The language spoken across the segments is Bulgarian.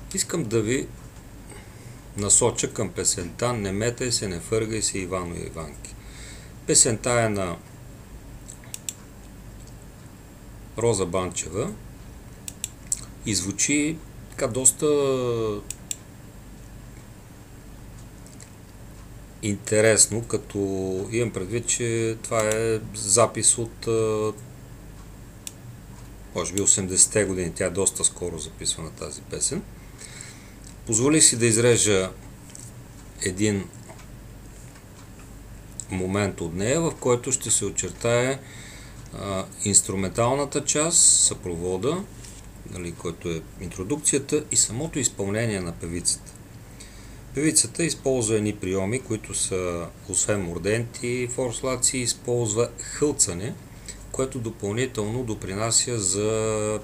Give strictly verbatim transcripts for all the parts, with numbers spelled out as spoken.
Искам да ви насоча към песента "Не метай се, не фъргай се, Ивано и Иванки". Песента е на Роза Банчева и звучи така доста интересно, като имам предвид, че това е запис от може би осемдесетте години. Тя е доста скоро записвана тази песен. Позволих си да изрежа един момент от нея, в който ще се очертае а, инструменталната част, съпровода, нали, който е интродукцията и самото изпълнение на певицата. Певицата използва едни приеми, които са, освен морденти, форслаци, използва хълцане, което допълнително допринася за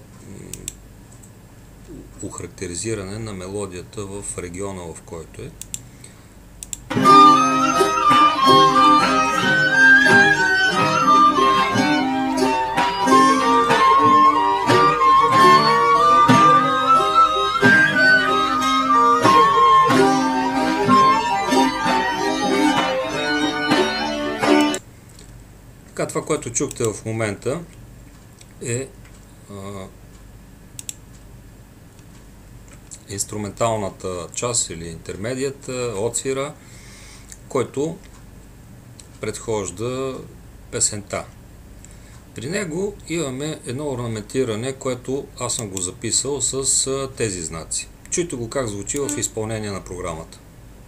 охарактеризиране на мелодията в региона, в който е. Така, това, което чухте в момента е а, инструменталната част или интермедията, отсвира, който предхожда песента. При него имаме едно орнаментиране, което аз съм го записал с а, тези знаци. Чуйте го как звучи в изпълнение на програмата.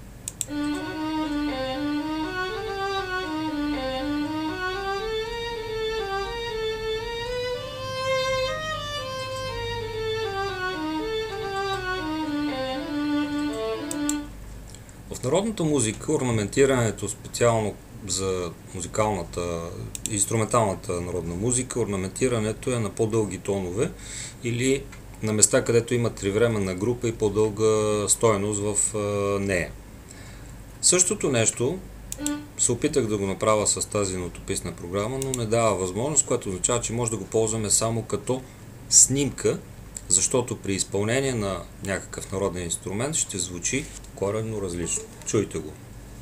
В народната музика орнаментирането, специално за музикалната, инструменталната народна музика, орнаментирането е на по-дълги тонове или на места, където има тривременна група и по-дълга стойност в нея. Същото нещо се опитах да го направя с тази нотописна програма, но не дава възможност, което означава, че може да го ползваме само като снимка, защото при изпълнение на някакъв народен инструмент ще звучи коренно различно. Чуйте го.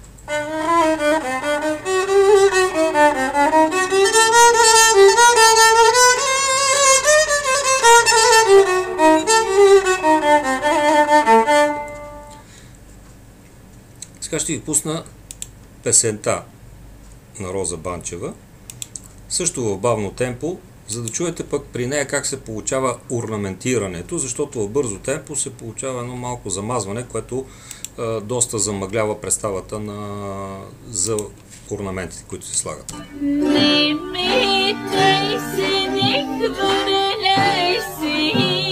Сега ще ви пусна песента на Роза Банчева, също в бавно темпо, за да чуете пък при нея как се получава орнаментирането, защото в бързо темпо се получава едно малко замазване, което е, доста замъглява представата на, за орнаментите, които се слагат. Не метай се, не хвърляй се,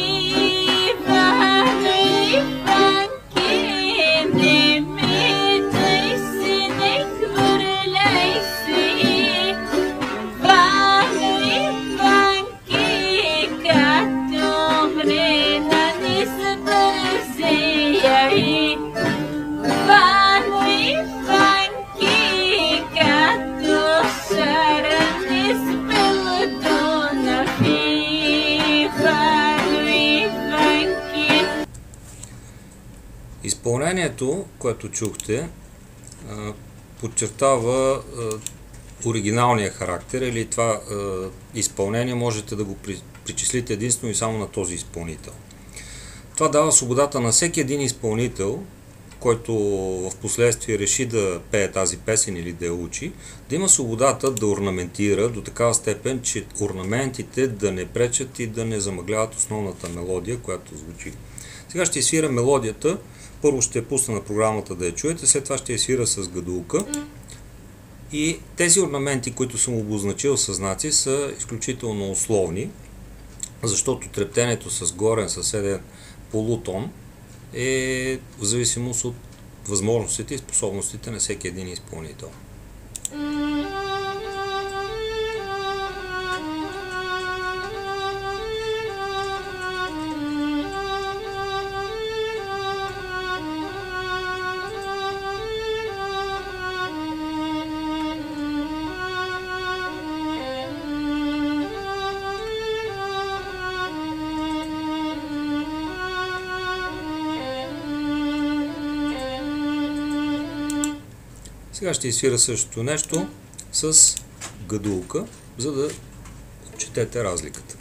Ивано и Иванки, не метай се, не хвърляй се, Ивано и Иванки, като врена не забързяй, Ивано и Иванки, като шара не спелото на Ивано и Иванки. Изпълнението, което чухте, подчертава оригиналния характер или това изпълнение можете да го причислите единствено и само на този изпълнител. Това дава свободата на всеки един изпълнител, който в последствие реши да пее тази песен или да я учи, да има свободата да орнаментира до такава степен, че орнаментите да не пречат и да не замъгляват основната мелодия, която звучи. Сега ще свира мелодията. Първо ще я пусна на програмата да я чуете, след това ще я свира с гадулка. И тези орнаменти, които съм обозначил със знаци, са изключително условни, защото трептенето с горен съседен полутон е в зависимост от възможностите и способностите на всеки един изпълнител. Сега ще изсвира същото нещо с гадулка, за да отчетете разликата.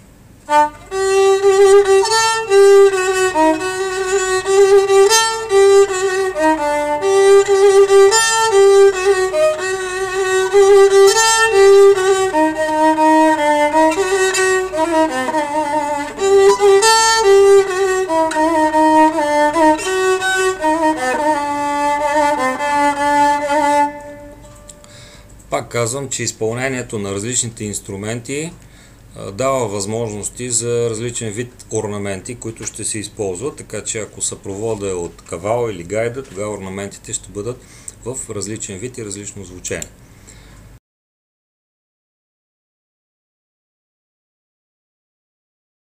Пак казвам, че изпълнението на различните инструменти дава възможности за различен вид орнаменти, които ще се използват, така че ако съпровода е от кавал или гайда, тогава орнаментите ще бъдат в различен вид и различно звучение.